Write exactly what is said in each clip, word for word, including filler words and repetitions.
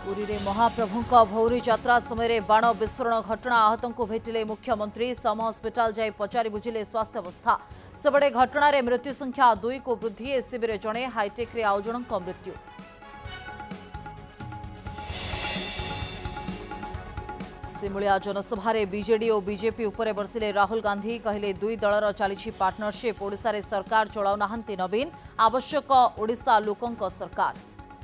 पुरी रे महाप्रभुंक भौरी यात्रा समय बाण विस्फोरण घटना आहतों को भेटिले मुख्यमंत्री सम हस्पिटाल जाई पचारि बुझिले स्वास्थ्य अवस्था सेबड़े घटना रे मृत्यु संख्या दुई को वृद्धि एसीबी रे जणे हाईटेक रे आउ जनक मृत्यु। सिमुलिया जनसभा बीजेडी और बीजेपी उपरे बरसिले राहुल गांधी कहले दुई दलर चली पार्टनरशिप ओडिशा रे सरकार चलाउ नाहंती नवीन आवश्यक ओडिशा लोकंक सरकार।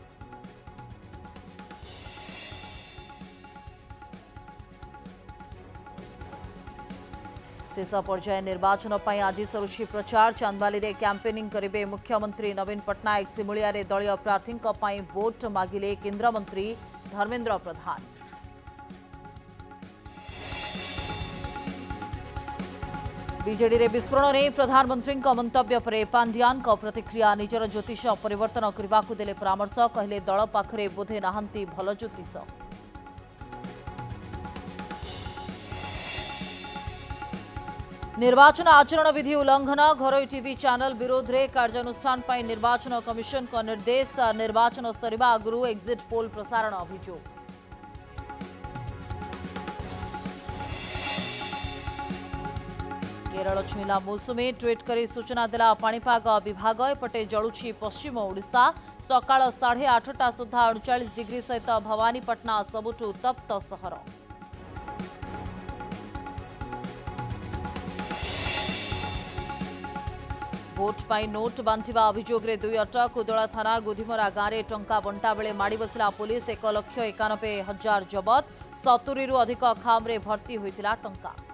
शेष पर्याय निर्वाचन पर आज सरुछि प्रचार चांदबाली रे कैंपेनिंग करेंगे मुख्यमंत्री नवीन पट्टनायक सिमुलिया रे दलीय प्रार्थी वोट मागिले केन्द्रमंत्री धर्मेन्द्र प्रधान। बीजेडी रे विस्फोरण ने प्रधानमंत्री मंतव्य पर पांड्यान प्रतिक्रिया निजर ज्योतिष परिवर्तन करने को देले परामर्श कहले दल पाखरे बोधे नाहंती भल ज्योतिष। निर्वाचन आचरण विधि उल्लंघन घरोई टीवी चैनल विरोध रे कार्यानुष्ठान पर निर्वाचन कमिशन का निर्देश निर्वाचन सरिबा आगु एक्जिट पोल प्रसारण अभियोग। केरल छुईला मौसुमी ट्वीट कर सूचना देला पाणीपाग विभाग एपटे जलुछि पश्चिम ओडिशा सकाळ साढ़े आठटा सुधा अड़चाश डिग्री सहित भवानीपटना सबुठु उत्तप्त सहर। भोट पाई नोट बांटिबा अभियोग रे दुई अटक उदला थाना गोधिमरा गाँव में टंका बंटा बेले माड़ी बसिला पुलिस एक लक्ष एकानबे हजार जबत सतुरी अधिक खाम्रे भर्ती होइतिला टंका।